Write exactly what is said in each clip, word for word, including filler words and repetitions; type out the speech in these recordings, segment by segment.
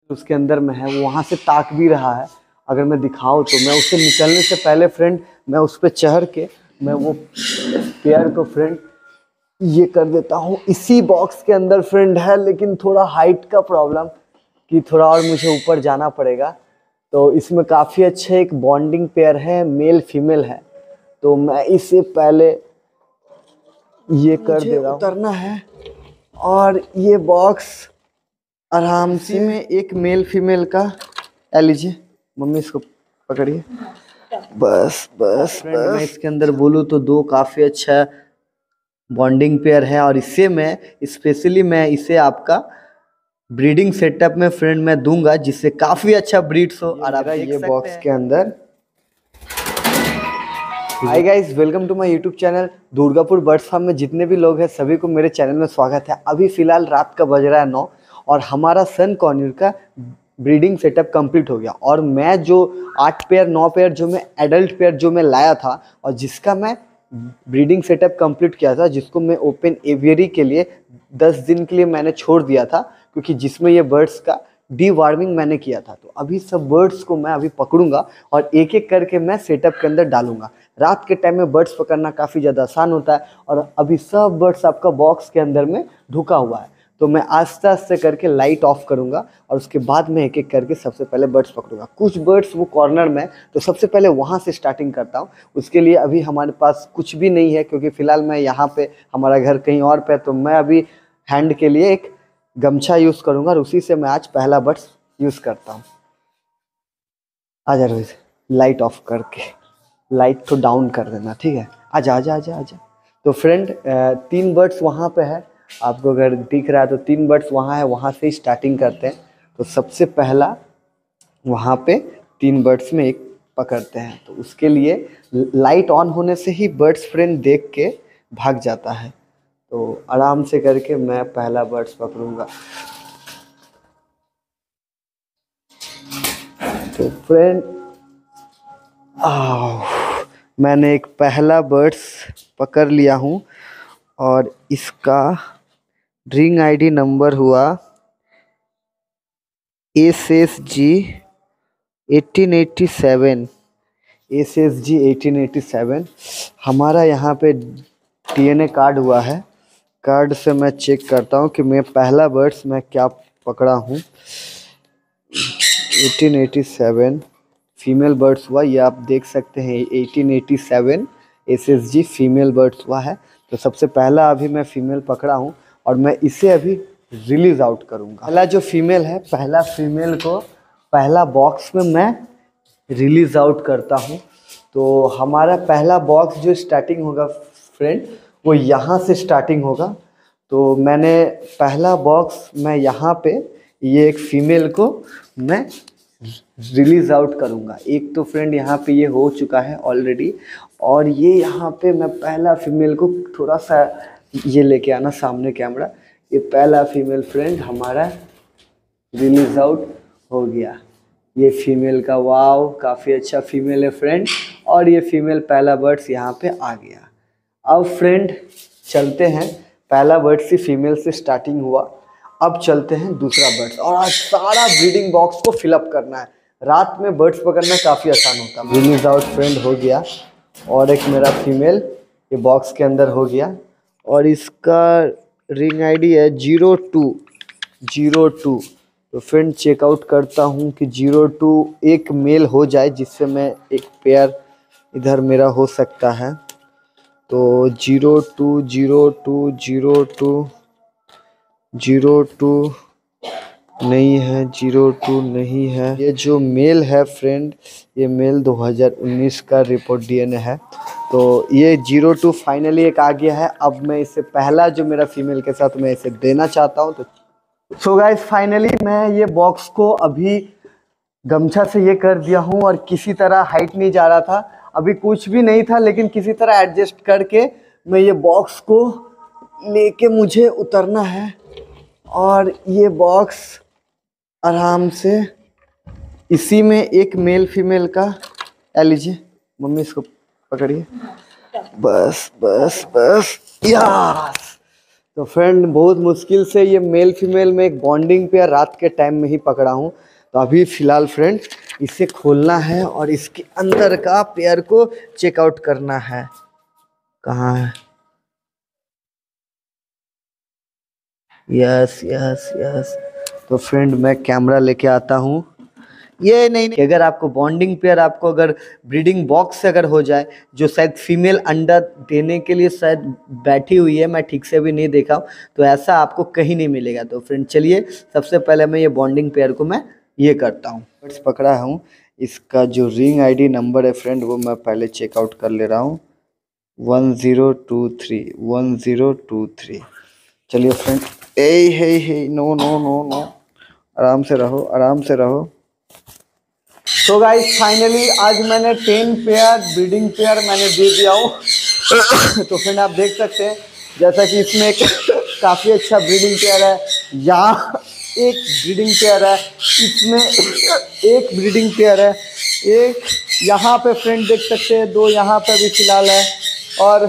उसके अंदर में है, वो वहाँ से ताक भी रहा है। अगर मैं दिखाऊं तो मैं उससे निकलने से पहले फ्रेंड मैं उस पर चढ़ के मैं वो पेयर को फ्रेंड ये कर देता हूँ। इसी बॉक्स के अंदर फ्रेंड है, लेकिन थोड़ा हाइट का प्रॉब्लम कि थोड़ा और मुझे ऊपर जाना पड़ेगा। तो इसमें काफ़ी अच्छा एक बॉन्डिंग पेयर है, मेल फीमेल है। तो मैं इससे पहले ये कर दे रहा हूँ, उतरना है। और ये बॉक्स आराम से में एक मेल फीमेल का, ए लीजिए मम्मी इसको पकड़िए, बस बस बस। मैं इसके अंदर बोलूँ तो दो काफ़ी अच्छा बॉन्डिंग पेयर है। और इससे मैं स्पेशली मैं इसे आपका ब्रीडिंग सेटअप में फ्रेंड मैं दूंगा, जिससे काफ़ी अच्छा ब्रीड्स हो। और आप ये बॉक्स के अंदर। Hi guys, welcome to my YouTube channel Durgapur birds farm में जितने भी लोग हैं सभी को मेरे चैनल में स्वागत है। अभी फ़िलहाल रात का बज रहा है नौ और हमारा सन कॉर्न्यूर का ब्रीडिंग सेटअप कंप्लीट हो गया। और मैं जो आठ पेयर नौ पेयर जो मैं एडल्ट पेयर जो मैं लाया था और जिसका मैं ब्रीडिंग सेटअप कंप्लीट किया था, जिसको मैं ओपन एवियरी के लिए दस दिन के लिए मैंने छोड़ दिया था, क्योंकि जिसमें ये बर्ड्स का डी वार्मिंग मैंने किया था। तो अभी सब बर्ड्स को मैं अभी पकड़ूंगा और एक एक करके मैं सेटअप के अंदर डालूंगा। रात के टाइम में बर्ड्स पकड़ना काफ़ी ज़्यादा आसान होता है और अभी सब बर्ड्स आपका बॉक्स के अंदर में ढुका हुआ है। तो मैं आस्ते आस्ते करके लाइट ऑफ करूंगा और उसके बाद में एक एक करके सबसे पहले बर्ड्स पकड़ूंगा। कुछ बर्ड्स वो कॉर्नर में, तो सबसे पहले वहाँ से स्टार्टिंग करता हूँ। उसके लिए अभी हमारे पास कुछ भी नहीं है, क्योंकि फ़िलहाल मैं यहाँ पे, हमारा घर कहीं और पे, तो मैं अभी हैंड के लिए एक गमछा यूज़ करूँगा और उसी से मैं आज पहला बर्ड्स यूज़ करता हूँ। आ जा रोहित, लाइट ऑफ करके लाइट तो डाउन कर देना, ठीक है। आजा आजा आजा आजा। तो फ्रेंड तीन बर्ड्स वहाँ पे है, आपको अगर दिख रहा है तो तीन बर्ड्स वहाँ है, वहाँ से ही स्टार्टिंग करते हैं। तो सबसे पहला वहाँ पे तीन बर्ड्स में एक पकड़ते हैं। तो उसके लिए लाइट ऑन होने से ही बर्ड्स फ्रेंड देख के भाग जाता है। तो आराम से करके मैं पहला बर्ड्स पकड़ूंगा। तो फ्रेंड मैंने एक पहला बर्ड्स पकड़ लिया हूँ और इसका रिंग आईडी नंबर हुआ S S G eighteen eighty seven. S S G eighteen eighty seven हमारा यहाँ पे डीएनए कार्ड हुआ है। कार्ड से मैं चेक करता हूँ कि मैं पहला बर्ड्स मैं क्या पकड़ा हूँ। Eighteen eighty seven female birds हुआ, ये आप देख सकते हैं। Eighteen eighty seven SSG female birds हुआ है। तो सबसे पहला अभी मैं फीमेल पकड़ा हूँ और मैं इसे अभी रिलीज आउट करूँगा। पहला जो फीमेल है, पहला फीमेल को पहला बॉक्स में मैं रिलीज आउट करता हूँ। तो हमारा पहला बॉक्स जो स्टार्टिंग होगा फ्रेंड, वो यहाँ से स्टार्टिंग होगा। तो मैंने पहला बॉक्स मैं यहाँ पे ये एक फीमेल को मैं रिलीज आउट करूँगा। एक तो फ्रेंड यहाँ पे ये हो चुका है ऑलरेडी, और ये यहाँ पे मैं पहला फीमेल को थोड़ा सा ये लेके आना सामने कैमरा। ये पहला फीमेल फ्रेंड हमारा रिलीज आउट हो गया। ये फीमेल का, वाव काफ़ी अच्छा फीमेल है फ्रेंड। और ये फीमेल पहला बर्ड्स यहाँ पे आ गया। अब फ्रेंड चलते हैं, पहला बर्ड्स ही फीमेल से स्टार्टिंग हुआ। अब चलते हैं दूसरा बर्ड्स, और आज सारा ब्रीडिंग बॉक्स को फिलअप करना है। रात में बर्ड्स पकड़ना काफ़ी आसान होता है। रिलीज आउट फ्रेंड हो गया और एक मेरा फीमेल ये बॉक्स के अंदर हो गया। और इसका रिंग आईडी है जीरो टू जीरो टू। तो फ्रेंड चेकआउट करता हूँ कि जीरो टू एक मेल हो जाए, जिससे मैं एक पेयर इधर मेरा हो सकता है। तो zero two zero two zero two zero two नहीं है, जीरो टू नहीं है। ये जो मेल है फ्रेंड, ये मेल दो हज़ार उन्नीस का रिपोर्ट डीएनए है। तो ये जीरो टू फाइनली एक आ गया है। अब मैं इसे पहला जो मेरा फीमेल के साथ मैं इसे देना चाहता हूँ। तो सो गाइस फाइनली मैं ये बॉक्स को अभी गमछा से ये कर दिया हूँ और किसी तरह हाइट नहीं जा रहा था, अभी कुछ भी नहीं था, लेकिन किसी तरह एडजस्ट करके मैं ये बॉक्स को लेके मुझे उतरना है। और ये बॉक्स आराम से इसी में एक मेल फीमेल का, ए लीजिए मम्मी इसको पकड़िए, बस बस बस, यस तो फ्रेंड बहुत मुश्किल से ये मेल फीमेल में एक बॉन्डिंग पेयर रात के टाइम में ही पकड़ा हूँ। तो अभी फ़िलहाल फ्रेंड इसे खोलना है और इसके अंदर का पेयर को चेकआउट करना है। कहाँ है? Yes yes yes. तो फ्रेंड मैं कैमरा लेके आता हूँ। ये नहीं, नहीं अगर आपको बॉन्डिंग पेयर आपको अगर ब्रीडिंग बॉक्स से अगर हो जाए, जो शायद फीमेल अंडा देने के लिए शायद बैठी हुई है, मैं ठीक से भी नहीं देखा हूँ, तो ऐसा आपको कहीं नहीं मिलेगा। तो फ्रेंड चलिए सबसे पहले मैं ये बॉन्डिंग पेयर को मैं ये करता हूँ। बर्ड्स पकड़ा हूँ, इसका जो रिंग आईडी नंबर है फ्रेंड वो मैं पहले चेकआउट कर ले रहा हूँ। One zero two three one zero two three. चलिए फ्रेंड, ए hey hey no no no no, आराम से रहो आराम से रहो। तो गाइस फाइनली आज मैंने टेन पेयर ब्रीडिंग पेयर मैंने दे दिया हूँ। तो फ्रेंड आप देख सकते हैं जैसा कि इसमें एक काफ़ी अच्छा ब्रीडिंग पेयर है, यहाँ एक ब्रीडिंग पेयर है, इसमें एक ब्रीडिंग पेयर है, एक यहाँ पे फ्रेंड देख सकते हैं, दो यहाँ पे भी फिलहाल है, और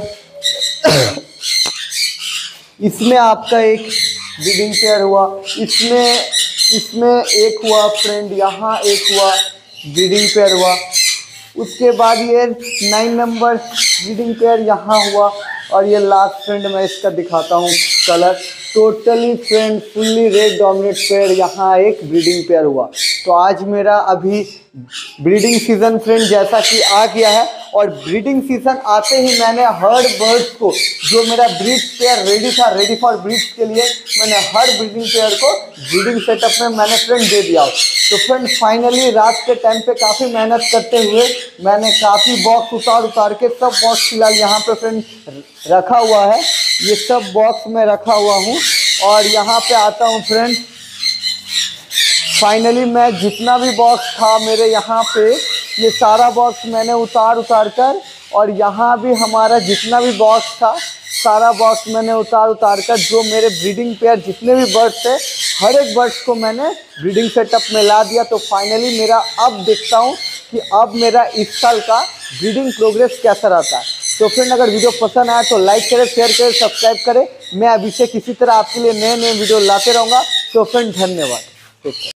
इसमें आपका एक ब्रीडिंग पेयर हुआ, इसमें इसमें एक हुआ फ्रेंड, यहाँ एक हुआ ब्रीडिंग पेयर हुआ। उसके बाद ये नाइन नंबर ब्रीडिंग पेयर यहाँ हुआ, और ये लास्ट फ्रेंड मैं इसका दिखाता हूँ colour. Totally friend fully red dominate pair यहाँ एक ब्रीडिंग पेयर हुआ। तो आज मेरा अभी ब्रीडिंग सीजन फ्रेंड जैसा कि आ गया है, और ब्रीडिंग सीजन आते ही मैंने हर बर्ड्स को जो मेरा ब्रीड पेयर रेडी था, रेडी फॉर ब्रीड्स के लिए, मैंने हर ब्रीडिंग पेयर को ब्रीडिंग सेटअप में मैंने फ्रेंड दे दिया। तो फ्रेंड फाइनली रात के टाइम पे काफ़ी मेहनत करते हुए मैंने काफ़ी बॉक्स उतार उतार के सब बॉक्स फिलहाल यहाँ पे फ्रेंड रखा हुआ है। ये सब बॉक्स में रखा हुआ हूँ, और यहाँ पे आता हूँ फ्रेंड। फाइनली मैं जितना भी बॉक्स था मेरे यहाँ पे, ये सारा बॉक्स मैंने उतार उतार कर, और यहाँ भी हमारा जितना भी बॉक्स था सारा बॉक्स मैंने उतार उतार कर, जो मेरे ब्रीडिंग पेयर जितने भी बर्ड्स थे हर एक बर्ड्स को मैंने ब्रीडिंग सेटअप में ला दिया। तो फाइनली मेरा अब देखता हूँ कि अब मेरा इस साल का ब्रीडिंग प्रोग्रेस कैसा रहता है। तो फ्रेंड अगर वीडियो पसंद आया तो लाइक करें, शेयर करें, सब्सक्राइब करें। मैं अभी से किसी तरह आपके लिए नए नए वीडियो लाते रहूँगा। तो फ्रेंड धन्यवाद।